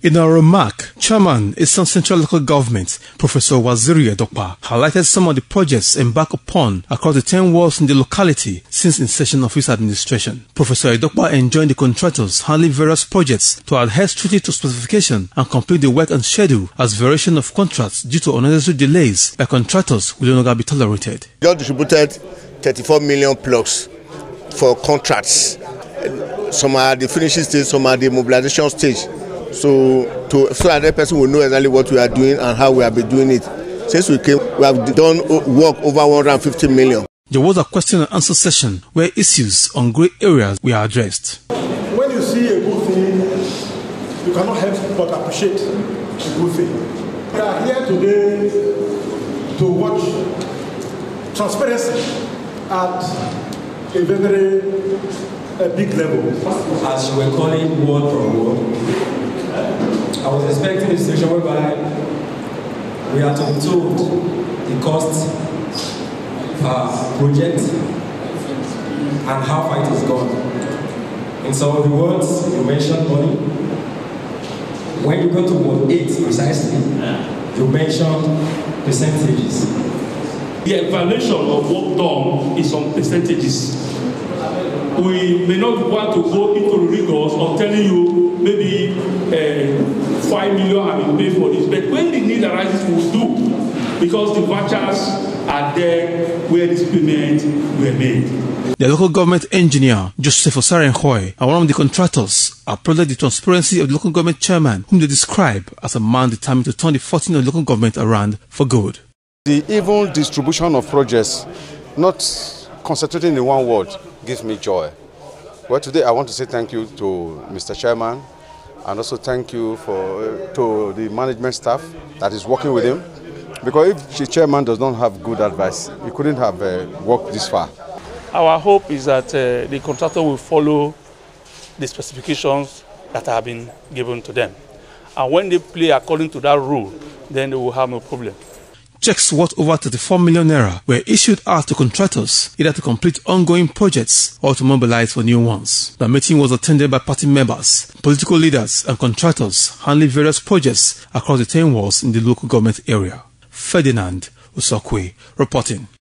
In a remark, Chairman, Eastern Central Local Government, Professor Waziri Edokpa, highlighted some of the projects embarked upon across the 10 wards in the locality since inception of his administration. Professor Edokpa enjoined the contractors handling various projects to adhere strictly to specification and complete the work on schedule, as variation of contracts due to unnecessary delays by contractors will no longer be tolerated. We have distributed 34 million plugs for contracts. Some are the finishing stage, some are the mobilization stage. So that the person will know exactly what we are doing and how we have been doing it. Since we came, we have done work over 150 million. There was a question and answer session where issues on grey areas were addressed. When you see a good thing, you cannot help but appreciate a good thing. We are here today to watch transparency at a very big level. As you were calling word from word, I was expecting a situation whereby we are to be told the cost per project and how far it is gone. In some of the words, you mentioned money. When you go to word 8 precisely, you mentioned percentages. The evaluation of work done is on percentages. We may not want to go into the rigors of telling you maybe 5 million have been paid for this, but when the need arises, we will do, because the vouchers are there where this payment were made. The local government engineer, Joseph Osarenhoy, and one of the contractors applauded the transparency of the local government chairman, whom they describe as a man determined to turn the fortune of the local government around for good. The even distribution of projects, not concentrating in one word, gives me joy. Well, today I want to say thank you to Mr. Chairman, and also thank you to the management staff that is working with him. Because if the chairman does not have good advice, he couldn't have worked this far. Our hope is that the contractor will follow the specifications that have been given to them. And when they play according to that rule, then they will have no problem. Checks worth over 34 million naira were issued out to contractors, either to complete ongoing projects or to mobilize for new ones. The meeting was attended by party members, political leaders and contractors handling various projects across the 10 wards in the local government area. Ferdinand Usokwe reporting.